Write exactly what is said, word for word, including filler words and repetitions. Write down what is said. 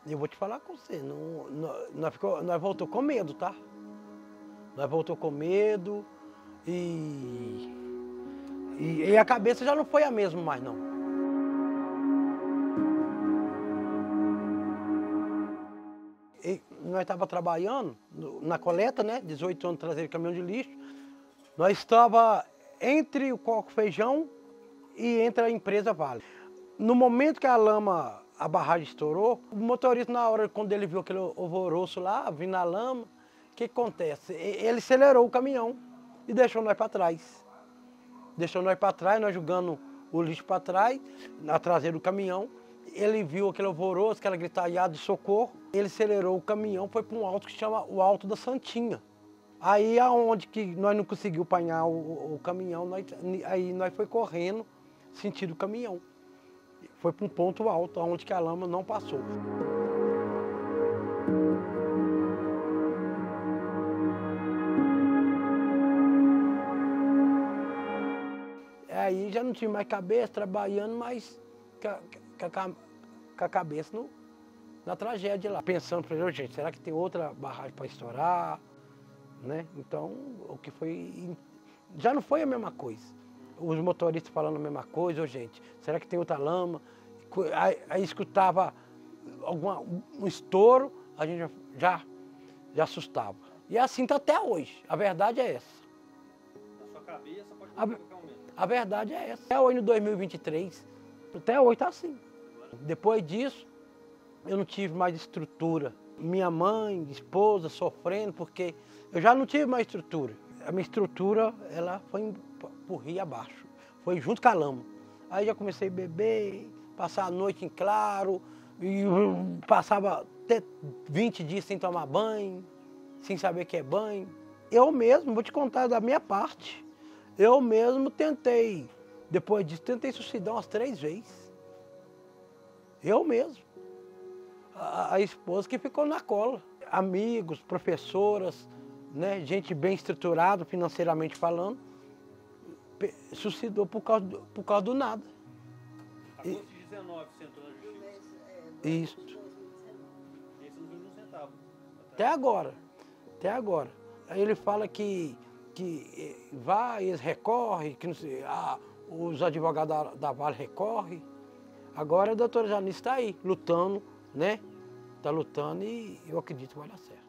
Eu vou te falar com você, não, nós, nós, ficou, nós voltou com medo, tá? Nós voltou com medo e, e, e a cabeça já não foi a mesma mais, não. E nós estávamos trabalhando na coleta, né? dezoito anos trazendo caminhão de lixo. Nós estávamos entre o Coco Feijão e entre a empresa Vale. No momento que a lama, a barragem estourou, o motorista, na hora, quando ele viu aquele alvoroço lá, vindo na lama, o que, que acontece? Ele acelerou o caminhão e deixou nós para trás. Deixou nós para trás, nós jogando o lixo para trás, na traseira do caminhão. Ele viu aquele alvoroço, aquela gritalhada de socorro. Ele acelerou o caminhão, foi para um alto que chama o Alto da Santinha. Aí, aonde que nós não conseguimos apanhar o, o caminhão, nós, aí nós foi correndo, sentido o caminhão. Foi para um ponto alto, onde que a lama não passou. Aí já não tinha mais cabeça, trabalhando, mas com a, com a cabeça no, na tragédia lá. Pensando, falei, gente, será que tem outra barragem para estourar? Né? Então, o que foi... Já não foi a mesma coisa. Os motoristas falando a mesma coisa, oh, gente, será que tem outra lama? Aí, aí escutava alguma, um estouro, a gente já, já, já assustava. E assim está até hoje, a verdade é essa. Na sua cabeça pode a, qualquer momento. A verdade é essa. Até hoje, no dois mil e vinte e três, até hoje está assim. Depois disso, eu não tive mais estrutura. Minha mãe, esposa, sofrendo, porque eu já não tive mais estrutura. A minha estrutura, ela foi por rio abaixo, foi junto com a lama. Aí já comecei a beber, passar a noite em claro, e passava até vinte dias sem tomar banho, sem saber o que é banho. Eu mesmo, vou te contar da minha parte, eu mesmo tentei, depois disso, tentei suicidar umas três vezes. Eu mesmo. A, a esposa que ficou na cola. Amigos, professoras, né, gente bem estruturada financeiramente falando, suicidou por causa do, por causa do nada. Agosto de dezenove, você entrou na justiça. Isso. E você não viu um centavo. Até agora. Até agora. Aí ele fala que, que vai, eles recorrem, que não sei, ah, os advogados da, da Vale recorrem. Agora a doutora Janice está aí, lutando, né? Está lutando e eu acredito que vai dar certo.